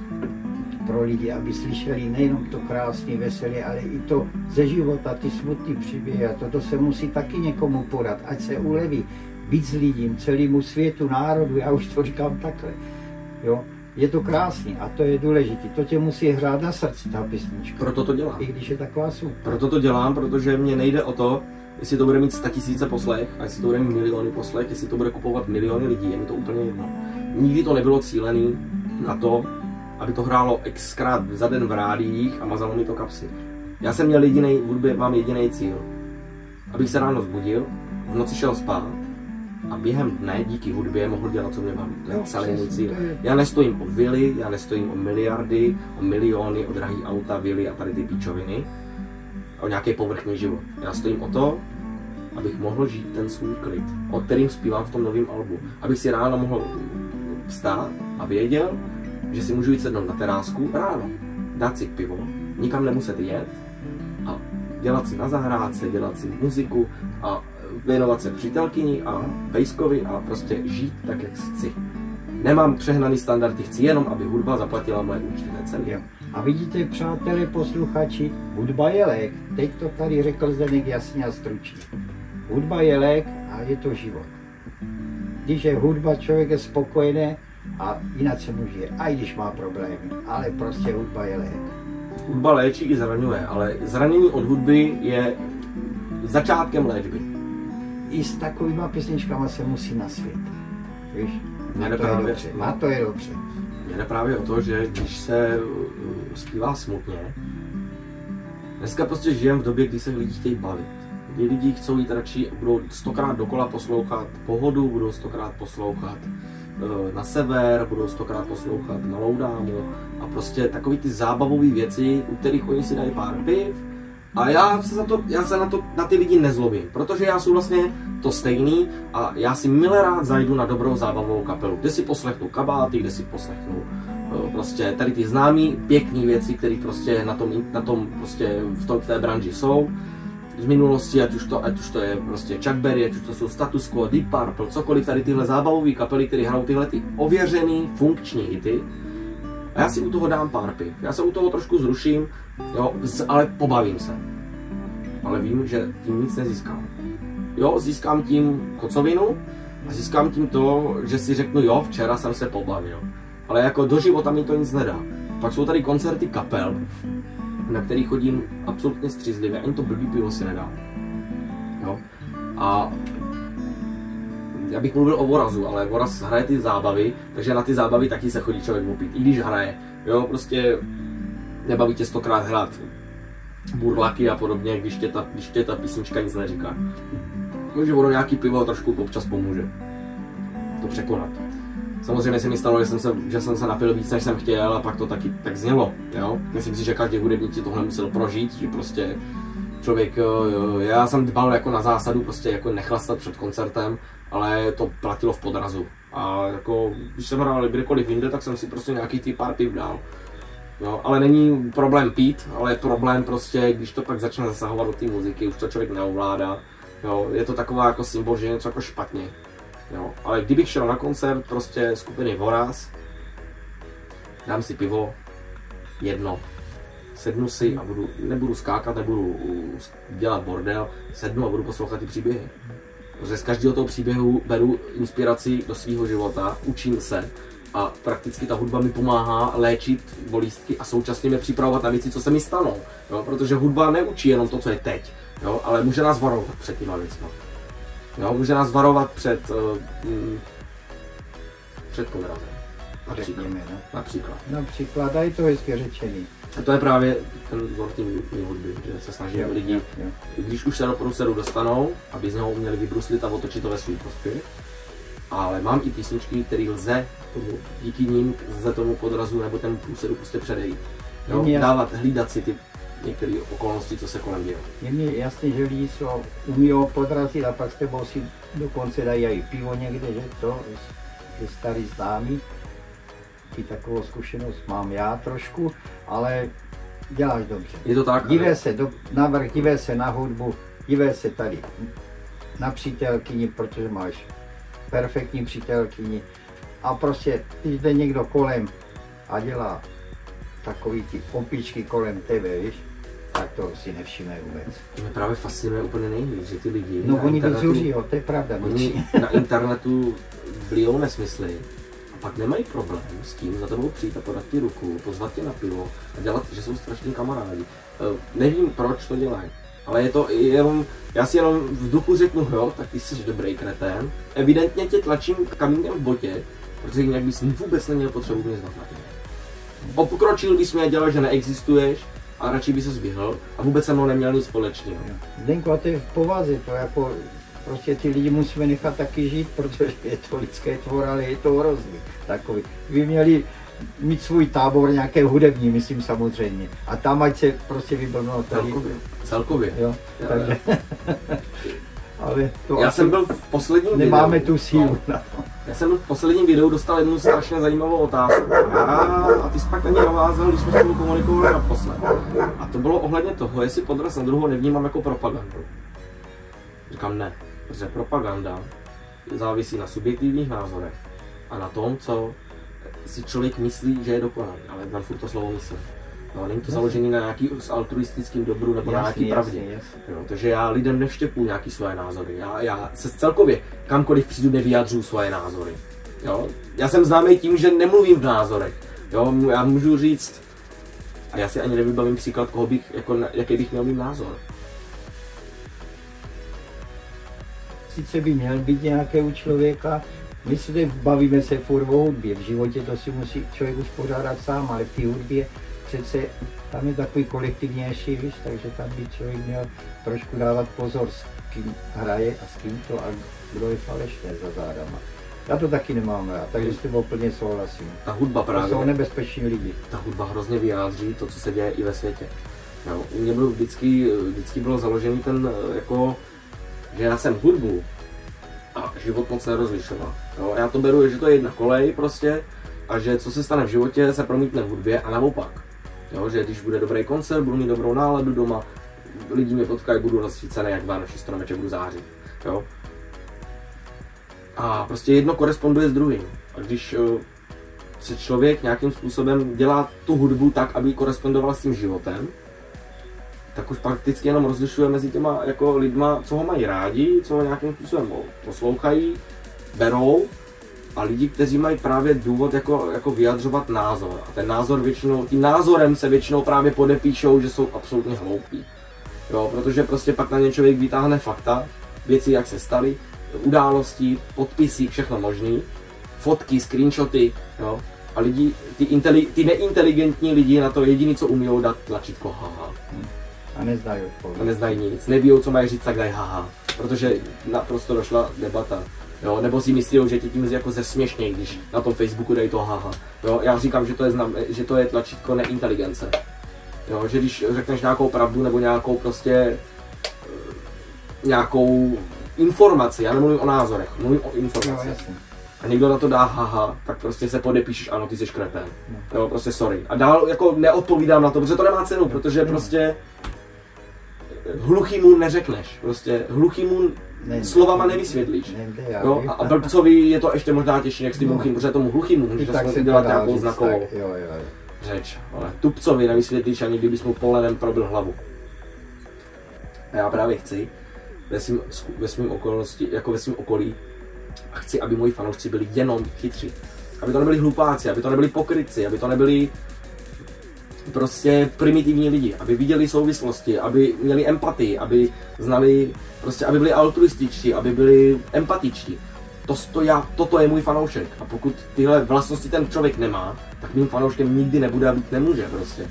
Pro lidi, aby slyšeli nejenom to krásné, veselé, ale i to ze života, ty smutné příběhy. A toto se musí taky někomu podat, ať se uleví víc lidím, celému světu, národu, já už to říkám takhle. Jo? Je to krásný a to je důležité. To tě musí hrát na srdci, ta písnička. Proto to dělám. I když je taková super. Proto to dělám, protože mně nejde o to, jestli to bude mít 100 000 poslech, a jestli to bude mít miliony poslech, jestli to bude kupovat miliony lidí, je mi to úplně jedno. Nikdy to nebylo cílený na to, aby to hrálo xkrát za den v rádiích a mazalo mi to kapsy. Já jsem měl v hudbě mám jediný cíl. Abych se ráno zbudil, v noci šel spát a během dne díky hudbě mohl dělat, co mě baví. To je celý můj cíl. Já nestojím o vily, já nestojím o miliardy, o miliony, o drahý auta, vily a tady ty píčoviny, o nějaký povrchní život. Já stojím o to, abych mohl žít ten svůj klid, o kterým zpívám v tom novém albu. Abych si ráno mohl vstát a věděl, že si můžu jít sednout na terásku ráno, dát si pivo, nikam nemuset jet a dělat si na zahrádce, dělat si muziku a věnovat se přítelkyni a pejskovi a prostě žít tak, jak chci. Nemám přehnaný standardy, chci jenom, aby hudba zaplatila moje účty, celý. A vidíte, přátelé, posluchači, hudba je lék. Teď to tady řekl Zdeněk jasně a stručně. Hudba je lék a je to život. Když je hudba, člověk je spokojený, a jinak se může, i když má problémy, ale prostě hudba je lék. Hudba léčí i zraňuje, ale zranění od hudby je začátkem léčby. I s takovýma písničkama se musí na svět, víš? A to je dobře. Mně jde právě o to, že když se zpívá smutně, dneska prostě žijeme v době, kdy se lidi chtějí bavit. Kdy lidi chcou jít radši, budou 100krát dokola poslouchat Pohodu, budou 100krát poslouchat Na sever, budou 100krát poslouchat Na loudámu a prostě takový ty zábavové věci, u kterých oni si dají pár piv a já se na ty lidi nezlobím, protože já jsem vlastně to stejný a já si milé rád zajdu na dobrou zábavovou kapelu, kde si poslechnu kabáty, kde si poslechnu prostě tady ty známý pěkný věci, které prostě na tom prostě v té branži jsou. Z minulosti, ať už to je prostě Chuck Berry, ať už to jsou Status Quo, Deep Purple, cokoliv, tady tyhle zábavové kapely, které hrajou tyhle ty ověřený funkční hity. A já si u toho dám pár piv. Já se u toho trošku zruším, jo, ale pobavím se. Ale vím, že tím nic nezískám. Jo, získám tím kocovinu, A získám tím to, že si řeknu, jo, včera jsem se pobavil. Ale jako do života mi to nic nedá. Pak jsou tady koncerty kapel, na který chodím absolutně střízlivě, ani to blbý pivo si nedá. Jo? A já bych mluvil o Vorazu, ale Voraz hraje ty zábavy, takže na ty zábavy taky se chodí člověk opít, i když hraje. Jo, prostě nebaví tě 100krát hrát burlaky a podobně, když tě ta písnička nic neříká. Takže ono nějaký pivo trošku občas pomůže to překonat. Samozřejmě se mi stalo, že jsem se napil víc, než jsem chtěl, a pak to taky tak znělo. Jo? Myslím si, že každý hudebník si tohle musel prožít, že prostě člověk, já jsem dbal jako na zásadu prostě jako nechlastat před koncertem, ale to platilo v podrazu. A jako, když jsem hrál kdekoliv jinde, tak jsem si prostě nějaký ty pár piv dal. Jo, ale není problém pít, ale je problém prostě, když to pak začne zasahovat do té muziky, už to člověk neovládá. Jo, je to taková jako symbol, že je něco jako špatně. Jo, ale kdybych šel na koncert prostě skupiny Voraz, dám si pivo, jedno, sednu si a nebudu skákat, nebudu dělat bordel, sednu a budu poslouchat ty příběhy. Protože z každého toho příběhu beru inspiraci do svého života, učím se a prakticky ta hudba mi pomáhá léčit bolístky a současně mě připravovat na věci, co se mi stanou. Jo? Protože hudba neučí jenom to, co je teď, jo? Ale může nás varovat před těma věcmi. Jo? Může nás varovat před podrazem. Například, a je to hezky řečený. A to je právě ten vzor té hudby, že se snaží lidi, když už se do průseru dostanou, aby z něho uměli vybruslit a otočit to ve svůj prospěch. Ale mám i písničky, které lze díky ním lze tomu podrazu nebo tomu průseru prostě předejít. Hlídat si ty některé okolnosti, co se kolem děje. Je mi jasný, že lidi umí podrazit a pak s tebou si dokonce dají i pivo někde, že to je starý známý. I takovou zkušenost mám já trošku, ale děláš dobře. Je to tak? Dívej se navrch, dívej se na hudbu, dívej se tady na přítelkyni, protože máš perfektní přítelkyni a prostě když jde někdo kolem a dělá takový ty opičky kolem tebe, víš, tak to si nevšimne vůbec. To mě právě fascinuje úplně nejvíc, že ty lidi no oni vyzuří, to je pravda. Oni na internetu blijou nesmysly a pak nemají problém s tím za tebou přijít a podat ti ruku, pozvat tě na pivo a dělat, že jsou strašní kamarádi. Nevím, proč to dělají. Ale je to jenom, já si jenom v duchu řeknu, jo, tak ty jsi dobrý kretén. Evidentně tě tlačím kamínkem v botě, protože jinak bys vůbec neměl potřebu mě znát na tebe. Pokročil bys mě a dělal, že neexistuješ a radši by se zběhl a vůbec se mnou neměl nic společného. Zdenku, a to je v povaze, to jako, prostě ty lidi musíme nechat taky žít, protože je to lidské tvor, ale je to hrozný takový. Vy měli mít svůj tábor nějaké hudební, myslím samozřejmě. A tam ať se prostě vyblbnou tady. Celkově. Jo, takže. Ale to já jsem byl v posledním nemáme videu. Tu sílu na to. Já jsem v posledním videu dostal jednu strašně zajímavou otázku. A ty jsi pak na ní navázal, když jsme spolu komunikovali naposled. A to bylo ohledně toho, jestli podraz na druhou nevnímám jako propagandu. Říkám ne, protože propaganda závisí na subjektivních názorech a na tom, co si člověk myslí, že je dokonalý, ale tam furt to slovo myslí. No, není to založené na nějaký altruistickým dobru nebo na nějaký pravdě. Jo, takže já lidem nevštěpuji nějaký svoje názory. Já se celkově kamkoliv přijdu nevyjadřuju svoje názory. Jo? Já jsem známý tím, že nemluvím v názorech. Jo? Já můžu říct, a já si ani nevybavím příklad, jaký bych měl mít názor. Sice by měl být nějaké u člověka, my si bavíme se furt o hudbě, v životě to si musí člověk uspořádat sám, ale v té hudbě přece tam je takový kolektivnější, víš, takže tam by člověk měl trošku dávat pozor, s kým hraje a s kým to a kdo je falešné za zádama. Já to taky nemám rád, takže s tím úplně souhlasím. Ta hudba právě. To jsou nebezpeční lidi. Ta hudba hrozně vyjádří to, co se děje i ve světě. Jo, u mě byl vždycky bylo založený ten, jako, že já jsem hudbu a život moc nerozlišoval. Jo, já to beru, že to je jedna kolej prostě a že co se stane v životě se promítne v hudbě a naopak. Jo, že když bude dobrý koncert, budu mít dobrou náladu doma, lidi mě potkají, budu rozsvícený jak vánoční stromeček, budu zářit. Jo. A prostě jedno koresponduje s druhým. A když se člověk nějakým způsobem dělá tu hudbu tak, aby korespondoval s tím životem, tak už prakticky jenom rozlišuje mezi těma jako lidma, co ho mají rádi, co ho nějakým způsobem poslouchají berou a lidi, kteří mají právě důvod jako vyjadřovat názor. A ten názor většinou, tím názorem se většinou právě podepíšou, že jsou absolutně hloupí. Jo, protože prostě pak na ně člověk vytáhne fakta, věci, jak se staly, události, podpisy, všechno možný, fotky, screenshoty, jo. A lidi, ty neinteligentní lidi na to jediný, co umí dát tlačítko haha. A neznají odpověď. A neznají nic, nevíjou, co mají říct, tak dají haha. Protože naprosto došla debata. Jo, nebo si myslí, že tě tím jako zesměšnějí, když na tom Facebooku dají to haha. Jo, já říkám, že to je tlačítko neinteligence. Jo, že když řekneš nějakou pravdu nebo nějakou prostě nějakou informaci, já nemluvím o názorech, mluvím o informaci. No, a někdo na to dá haha, tak prostě se podepíšeš, ano, ty jsi kretén. Jo, prostě sorry. A dál jako neodpovídám na to, protože to nemá cenu, protože prostě hluchýmu neřekneš, prostě hluchýmu slovama nevysvětlíš. Jo, a blbcovi je to ještě možná těžší, jak s tím hluchým, protože tomu hluchýmu můžeš aspoň udělat nějakou znakovou řeč. Ale tupcovi nevysvětlíš, ani kdybys mu polenem probil hlavu. A já právě chci ve svém okolí, a chci, aby moji fanoušci byli jenom chytří. Aby to nebyli hlupáci, aby to nebyli pokrytci, aby to nebyli prostě primitivní lidi, aby viděli souvislosti, aby měli empatii, aby znali, prostě aby byli altruističtí, aby byli empatičtí. Toto je můj fanoušek. A pokud tyhle vlastnosti ten člověk nemá, tak mým fanouškem nikdy nebude a být nemůže prostě.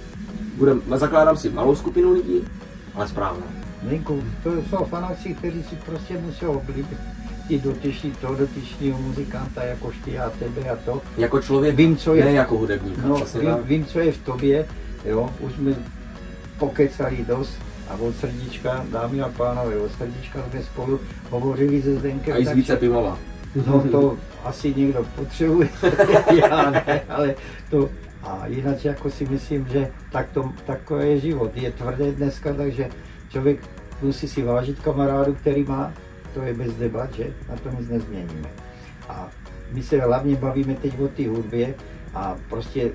Zakládám si malou skupinu lidí, ale správnou. Linku, to jsou fanoušci, kteří si prostě musí oblíbit ty dotyčního muzikanta, jakož ty a tebe a to. Jako člověk, vím, co je, ne jako hudebník. No, vím, co je v tobě, jo, už jsme pokecali dost a od srdíčka, dámy a pánové, od srdíčka jsme spolu hovořili se Zdenkem. A i z více pivova. No to asi někdo potřebuje, já ne, ale to, a jinak jako si myslím, že takové je život, je tvrdé dneska, takže člověk musí si vážit kamarádu, který má, to je bez debat, že? Na to nic nezměníme. A my se hlavně bavíme teď o té hudbě a prostě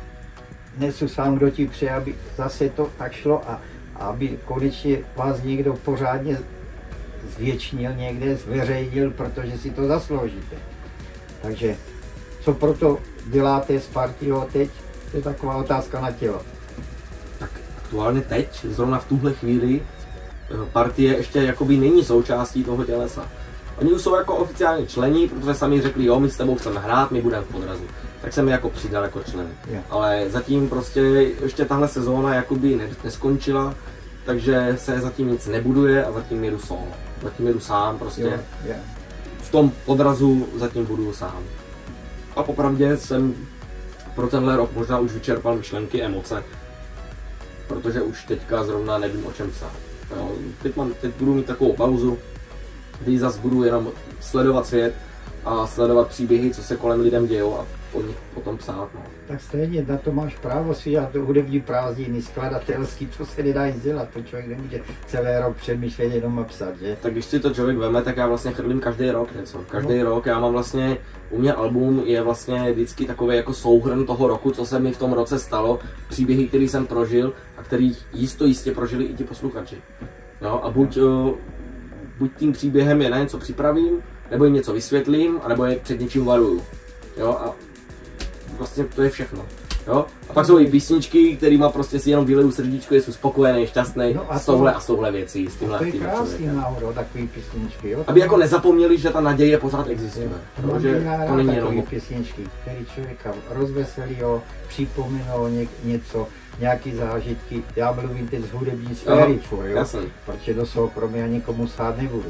nesu sám, kdo ti přeje, aby zase to tak šlo a aby konečně vás někdo pořádně zvětšnil někde, zveřejnil, protože si to zasloužíte. Takže co proto děláte s Partyho teď? To je taková otázka na tělo. Tak aktuálně teď, zrovna v tuhle chvíli, Partie ještě jakoby není součástí toho tělesa. Oni už jsou jako oficiálně členi, protože sami řekli, jo, my s tebou chceme hrát, my budeme v podrazu. Tak jsem je jako přidal jako člen. Ale zatím prostě ještě tahle sezóna jakoby neskončila, takže se zatím nic nebuduje a zatím jedu solo. Zatím jedu sám prostě. V tom podrazu zatím budu sám. A popravdě jsem pro tenhle rok možná už vyčerpal myšlenky, emoce, protože už teďka zrovna nevím, o čem psát. Jo, teď budu mít takovou pauzu, kdy zase budu jenom sledovat svět a sledovat příběhy, co se kolem lidem dějou a o nich potom psát. No. Tak stejně na to máš právo si dělat hudební prázdniny, skladatelský, to se nedá nic dělat, to člověk nemůže celý rok přemýšlet jenom a psat, že? Tak když si to člověk veme, tak já vlastně chrlím každý rok něco. Každý rok já mám vlastně, u mě album je vlastně vždycky takový jako souhrn toho roku, co se mi v tom roce stalo, příběhy, který jsem prožil a který jistě prožili i ti posluchači. No a buď tím příběhem je na něco připravím, nebo jim něco vysvětlím, anebo je před něčím varuju. Jo, a vlastně to je všechno. Jo? A pak jsou i písničky, kterýma prostě si jenom vyleju srdíčko, jsou spokojený, šťastný, no s touhle věcí, s tímhle aktivním člověkem. To je krásný náhodou, takový písničky, jo? Aby jako nezapomněli, že ta naděje pořád existuje. Že to není jenom písničky, které člověka rozveselí, připomenou něco, nějaký zážitky. Já mluvím teď z hudební sféry, jo? Protože do soukromí já nikomu sát nebudu,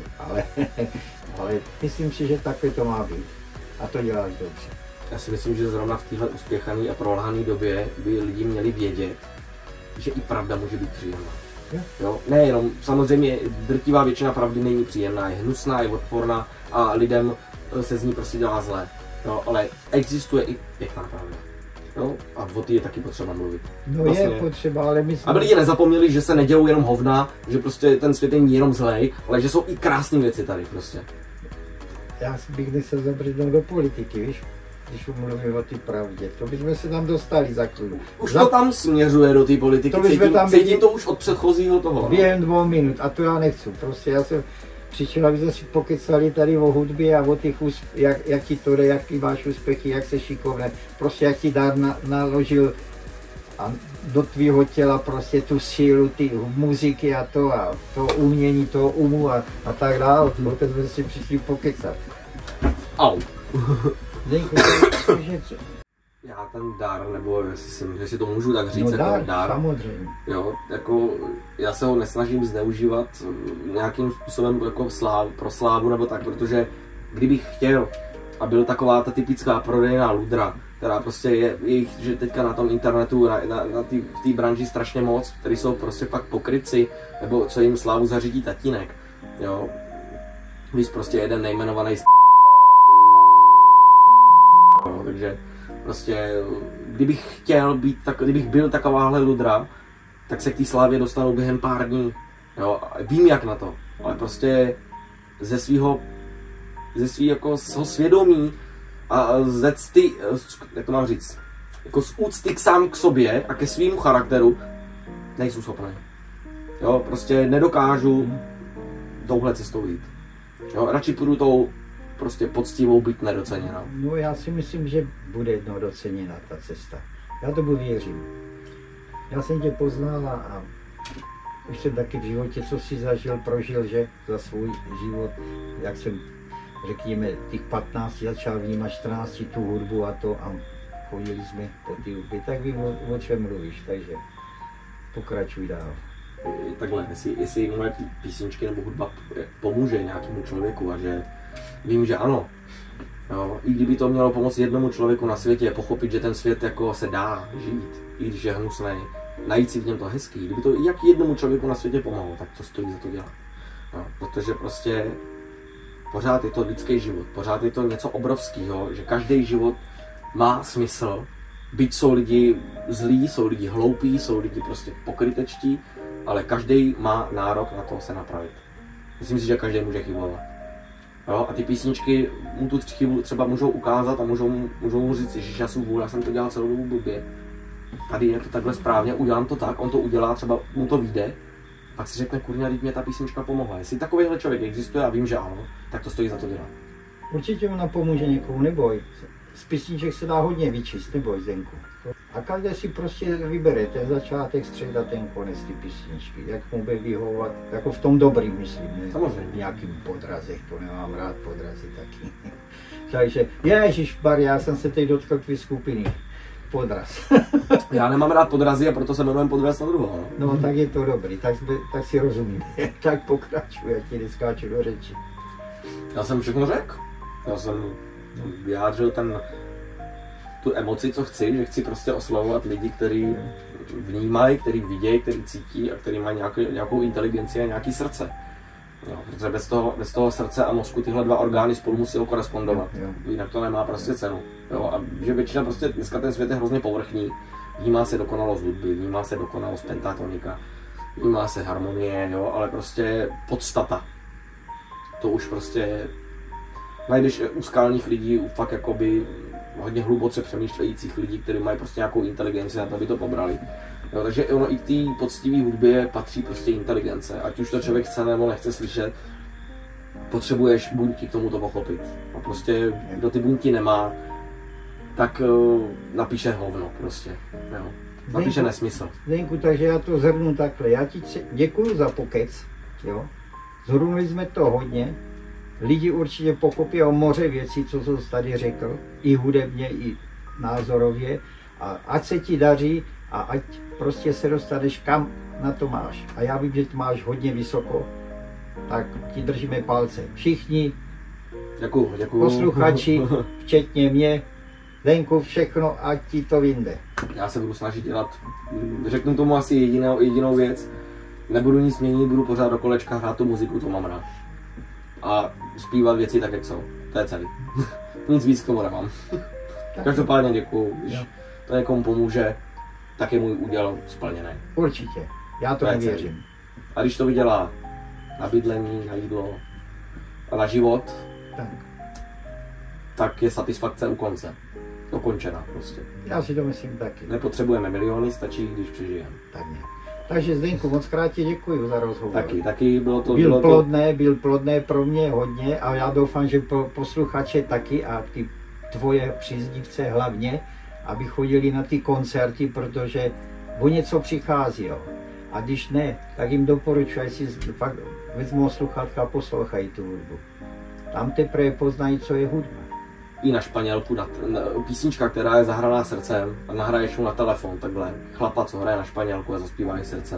ale myslím si, že takhle to má být. A to děláš dobře. Já si myslím, že zrovna v téhle uspěchané a prolhané době by lidi měli vědět, že i pravda může být příjemná. Jo? Nejenom, samozřejmě drtivá většina pravdy není příjemná, je hnusná, je odporná a lidem se z ní prostě dělá zlé. Jo? Ale existuje i pěkná pravda. Jo? A o té je taky potřeba mluvit. No vlastně, je potřeba, ale my jsme... Aby lidi nezapomněli, že se nedělou jenom hovna, že prostě ten svět není jenom zlej, ale že jsou i krásné věci tady prostě. Já bych nechtěl zabřednout do politiky, víš? Když mluvím o té pravdě, to bychom se tam dostali za chvíli. Už to tam směřuje do té politiky, cítím to už od předchozího toho. Během 2 minut a to já nechci, prostě já jsem Přišel, aby jsme si pokecali tady o hudbě a o těch, jak ti to jde, jaký máš úspěchy, jak se šikovne, prostě jak ti dár naložil a do tvýho těla prostě tu sílu, ty muziky a to umění, toho umu a tak dále. Protože jsme si přišli pokecat. Au. Zdenku, Já ten dar, nebo jestli to můžu tak říct, no jako dar, samozřejmě. jo, jako já se ho nesnažím zneužívat nějakým způsobem jako pro slávu nebo tak, protože kdybych chtěl a byl taková ta typická prodejná ludra, která prostě je že teďka na tom internetu, na té branži strašně moc, který jsou prostě fakt pokrytci, nebo co jim slávu zařídí tatínek, jo. Víš, prostě jeden nejmenovaný takže prostě, kdybych chtěl být kdybych byl takováhle ludra, tak se k té slávě dostanu během pár dní, jo, vím jak na to, ale prostě ze svého jako svědomí a ze cty, jak to mám říct, jako z úcty sám k sobě a ke svýmu charakteru nejsem schopný. Jo, prostě nedokážu touhle cestou jít. Jo, radši půjdu tou prostě poctivou být nedoceněná. No já si myslím, že bude jednou doceněna ta cesta. Já tomu věřím. Já jsem tě poznal a už jsem taky v životě, co si zažil, prožil, že za svůj život, jak jsem, řekněme, těch 15 začal vnímat 14 tu hudbu a chodili jsme po té hudbě, tak vím, o čem mluvíš, takže pokračuj dál. Takhle, jestli moje písničky nebo hudba pomůže nějakému člověku a že vím, že ano. Jo, i kdyby to mělo pomoct jednomu člověku na světě pochopit, že ten svět jako se dá žít, i když je hnusný, najít si v něm to hezký. Kdyby to jak jednomu člověku na světě pomohlo, tak to stojí za to dělat. Jo, protože prostě pořád je to lidský život, pořád je to něco obrovského, že každý život má smysl, byť jsou lidi zlí, jsou lidi hloupí, jsou lidi prostě pokrytečtí, ale každý má nárok na to se napravit. Myslím si, že každý může chybovat. Jo, a ty písničky mu tu chybu třeba můžou ukázat a můžou mu říct, že já jsem vůl, já jsem to dělal celou dobu blbě. Tady je to takhle správně, udělám to tak, on to udělá, třeba mu to vyjde, pak si řekne, kurňa, teď mě ta písnička pomohla. Jestli takovýhle člověk existuje a vím, že ano, tak to stojí za to dělat. Určitě ona pomůže někomu, neboj. Z písniček se dá hodně vyčíst, neboj, Zdenku. A každý si prostě vybere ten začátek, středa, ten konec ty písničky, jak mu bude vyhovovat, jako v tom dobrým, myslím, ne? Samozřejmě. Nějakým podrazech, to nemám rád, podrazy taky. Takže, ježišmarja, já jsem se teď dotkl tvý skupiny. Podraz. Já nemám rád podrazy a proto se jmenujem Podraz na druhou. No tak je to dobrý, tak si rozumíme. Tak pokračuj, já ti neskáču do řeči. Já jsem všechno řekl. Já jsem vyjádřil tu emoci, co chci, že chci prostě oslavovat lidi, kteří vnímají, kteří vidějí, kteří cítí a kteří mají nějakou inteligenci a nějaký srdce. Jo, protože bez toho srdce a mozku tyhle dva orgány spolu musí korespondovat. Jinak to nemá prostě cenu. Jo, a že většina prostě dneska ten svět je hrozně povrchní. Vnímá se dokonalost hudby, vnímá se dokonalost pentatonika, vnímá se harmonie, jo, ale prostě podstata. To už prostě najdeš u skalních lidí, fakt jakoby hodně hluboce přemýšlejících lidí, kteří mají prostě nějakou inteligenci na to, aby to pobrali. Jo, takže ono i k té poctivé hudbě patří prostě inteligence. Ať už to člověk chce nebo nechce slyšet, potřebuješ buňky k tomu to pochopit. A prostě kdo ty buňky nemá, tak napíše hovno prostě. Jo. Napíše nesmysl. Zdenku, takže já to zhrnu takhle. Já ti děkuju za pokec. Jo. Zhrnuli jsme to hodně. Lidi určitě pochopí o moře věcí, co jsi tady řekl, i hudebně, i názorově. A ať se ti daří a ať prostě se dostaneš kam na to máš. A já vím, že to máš hodně vysoko, tak ti držíme palce. Všichni děkuju. Posluchači, včetně mě, Zdenku, všechno, ať ti to vyjde. Já se budu snažit dělat, řeknu tomu asi jedinou věc, nebudu nic měnit, budu pořád do kolečka hrát tu muziku, co mám rád. A zpívat věci tak, jak jsou. To je celý. Nic víc k tomu nemám. Každopádně děkuju, když to někomu pomůže, tak je můj úděl splněný. Určitě, já to věřím. A když to vydělá na bydlení, na jídlo a na život, tak je satisfakce u konce. Dokončená prostě. Já si to myslím taky. Nepotřebujeme miliony, stačí, když přežijeme. Takže Zdeňku, moc krát ti děkuji za rozhovor. Taky bylo to... Byl plodné pro mě hodně a já doufám, že pro posluchače taky a ty tvoje příznivce hlavně, aby chodili na ty koncerty, protože o něco přichází. Jo. A když ne, tak jim doporučuji, ať si fakt vezmou sluchátka a poslouchají tu hudbu. Tam teprve poznají, co je hudba. I na Španělku, písnička, která je zahraná srdcem a nahraješ mu na telefon, takhle, chlapa, co hraje na Španělku a zaspívá i srdcem,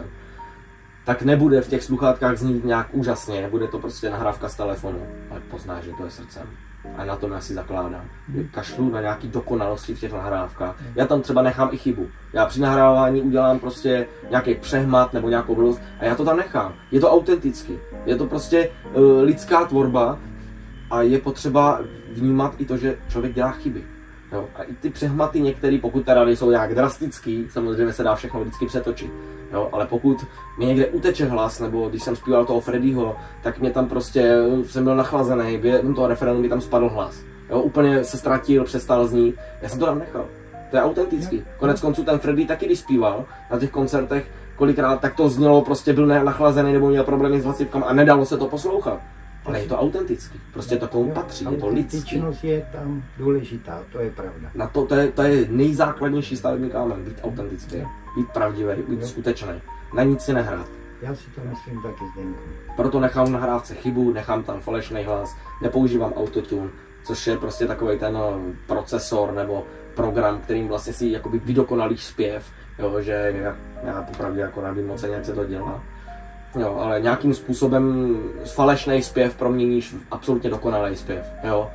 tak nebude v těch sluchátkách znít nějak úžasně, bude to prostě nahrávka z telefonu, ale poznáš, že to je srdcem. A na tom já si zakládám. Kašlu na nějaký dokonalosti v těch nahrávkách. Já tam třeba nechám i chybu. Já při nahrávání udělám prostě nějaký přehmat nebo nějakou blbost a já to tam nechám. Je to autenticky. Je to prostě lidská tvorba a je potřeba vnímat i to, že člověk dělá chyby. Jo? A i ty přehmaty některé, pokud teda jsou nějak drastický, samozřejmě se dá všechno vždycky přetočit. Jo? Ale pokud mi někde uteče hlas, nebo když jsem zpíval toho Freddyho, tak mě tam prostě, jsem byl nachlazený, během toho referendu mi tam spadl hlas. Jo? Úplně se ztratil, přestal znít, já jsem to tam nechal. To je autentický. Konec konců ten Freddy taky, když zpíval na těch koncertech, kolikrát tak to znělo, prostě byl nachlazený nebo měl problémy s hlasivkami a nedalo se to poslouchat. Ale je to autentický, prostě to tomu patří, je to lidský. Autentičnost je tam důležitá, to je pravda. Na to je nejzákladnější stavební kámen, být autentický, být pravdivý, být skutečný, na nic si nehrát. Já si to myslím taky, Zdeňku. Proto nechám v nahrávce chybu, nechám tam falešný hlas, nepoužívám autotune, což je prostě takový ten procesor nebo program, kterým vlastně si jakoby vydokonalíš zpěv, jo, že já popravdě jako nevím moc, jak se to dělá. Jo, ale nějakým způsobem falešný zpěv proměníš v absolutně dokonalý zpěv, jo.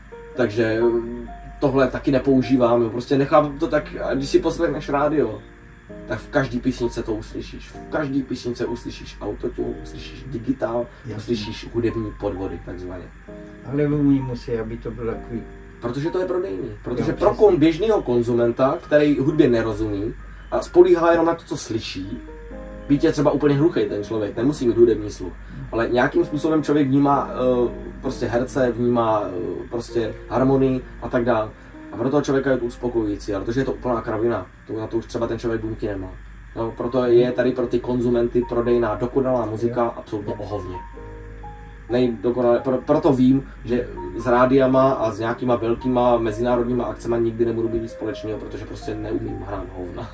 Takže tohle taky nepoužívám, jo. Prostě nechám to tak, když si poslechneš rádio, tak v každý písničce to uslyšíš. V každý písničce uslyšíš autotune, uslyšíš digitál, uslyšíš hudební podvody, takzvaně. Ale oni musí, aby to bylo takový. Protože to je prodejný. Protože pro běžného konzumenta, který hudbě nerozumí a spolíhá jenom na to, co slyší, být je třeba úplně hluchý ten člověk, nemusí mít hudební sluch, ale nějakým způsobem člověk vnímá prostě herce, vnímá prostě harmonii a tak dále. A pro toho člověka je to uspokojující, ale protože je to úplná kravina, na to už třeba ten člověk buňky nemá. No, proto je tady pro ty konzumenty prodejná dokonalá muzika absolutně ohovně. Proto vím, že s rádiama a s nějakýma velkýma mezinárodníma akcema nikdy nebudu být nic společného, protože prostě neumím hrát hovna.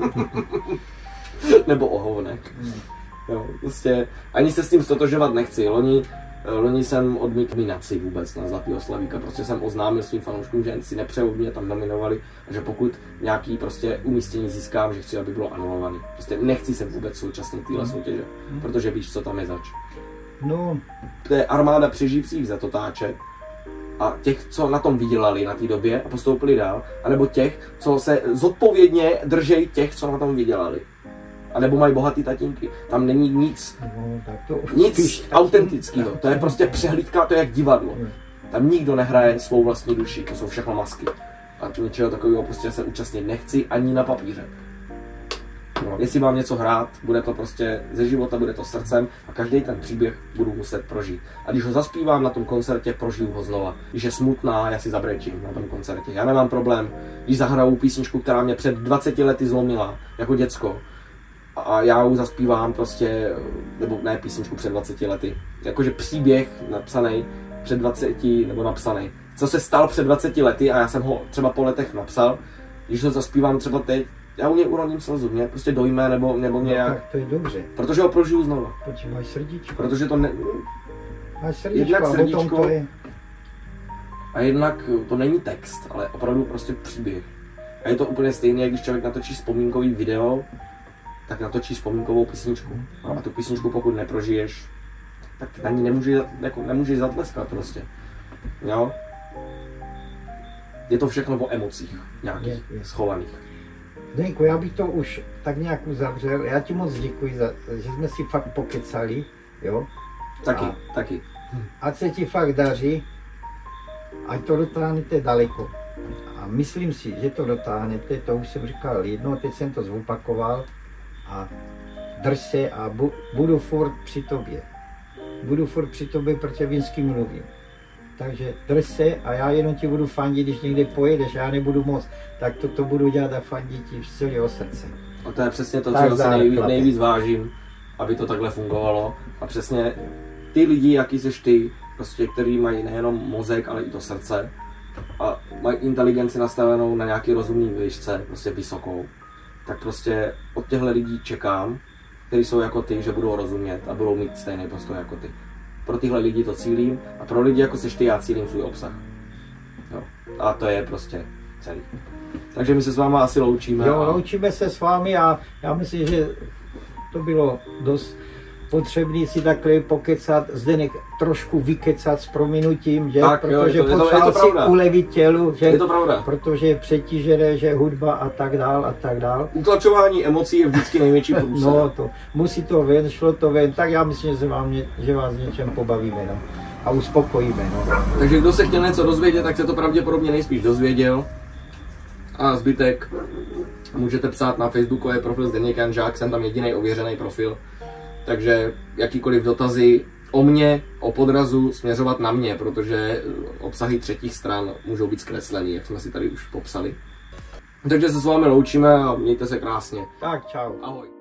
Nebo ohovnek. Jo, prostě ani se s tím stotožovat nechci. Loni jsem odmítl nominaci vůbec na Zlatýho Slavíka. Prostě jsem oznámil svým fanouškům, že si nepřeju, mě tam nominovali a že pokud nějaký prostě umístění získám, že chci, aby bylo anulovaný. Prostě nechci se vůbec současnit téhle soutěže, protože víš, co tam je zač. No. To je armáda přeživcích za to táče. A těch, co na tom vydělali na té době a postoupili dál, anebo těch, co se zodpovědně držejí těch, co na tom vydělali. A nebo mají bohatý tatínky. Tam není nic, nic autentického. To je prostě přehlídka, to je jak divadlo. Tam nikdo nehraje svou vlastní duši, to jsou všechno masky. A něčeho takového prostě se účastnit nechci ani na papíře. No, jestli mám něco hrát, bude to prostě ze života, bude to srdcem a každý ten příběh budu muset prožít. A když ho zaspívám na tom koncertě, prožiju ho znova. Když je smutná, já si zabrečím na tom koncertě. Já nemám problém, když zahraju písničku, která mě před 20 lety zlomila, jako děcko. A já ji zaspívám prostě, nebo ne písničku před 20 lety. Jakože příběh napsaný před 20, nebo napsaný. Co se stal před 20 lety a já jsem ho třeba po letech napsal, když to zaspívám třeba teď, já u něj uroním slzu, mě prostě dojme, nebo nějak. No, tak to je dobře. Protože ho prožiju znova. Protože máš srdíčko. Protože to ne... Máš srdíčko, jednak srdíčko to je... a jednak to není text, ale opravdu prostě příběh. A je to úplně stejné, když člověk natočí vzpomínkový video, tak natočí vzpomínkovou písničku. A tu písničku pokud neprožiješ, tak na ní nemůžeš zatleskat prostě. Jo? Je to všechno o emocích nějakých schovaných. Zdeňku, já bych to už tak nějak uzavřel. Já ti moc děkuji, že jsme si fakt pokecali, jo? Taky. Ať se ti fakt daří, ať to dotáhnete daleko. A myslím si, že to dotáhnete, to už jsem říkal jednou, teď jsem to zopakoval. A drž se a budu furt při tobě. Budu furt při tobě, protože vím, s kým mluvím. Takže drž se a já jenom ti budu fandit, když někde pojedeš, já nebudu moc, tak to budu dělat a fandit ti z celého srdce. A to je přesně to, Tak co si nejvíc vážím, aby to takhle fungovalo. A přesně ty lidi, jaký seš ty, prostě, který mají nejenom mozek, ale i to srdce a mají inteligenci nastavenou na nějaký rozumný výšce, prostě vysokou, tak prostě od těchto lidí čekám, kteří jsou jako ty, že budou rozumět a budou mít stejný postoj jako ty. Pro tyhle lidi to cílím a pro lidi jako seš ty, já cílím svůj obsah. Jo. A to je prostě celý. Takže my se s váma asi loučíme. Jo, loučíme se s vámi a já myslím, že to bylo dost potřebný si takhle pokecat, Zdeněk trošku vykecat s prominutím, že? Tak, protože jo, je to potřeboval si ulevit tělu, že? Je to pravda. Protože je přetížené, že hudba a tak dál a tak dál. Utlačování emocí je vždycky největší průser. No, to musí to ven, šlo to ven, tak já myslím, že vás něčem pobavíme, no. A uspokojíme, no. Takže kdo se chtěl něco dozvědět, tak se to pravděpodobně nejspíš dozvěděl. A zbytek můžete psát na facebookové profil Zdeněk Janžák, jsem tam jediný ověřený profil. Takže jakýkoliv dotazy o mě, o podrazu, směřovat na mě, protože obsahy třetích stran můžou být zkreslený, jak jsme si tady už popsali. Takže se s vámi loučíme a mějte se krásně. Tak, čau. Ahoj.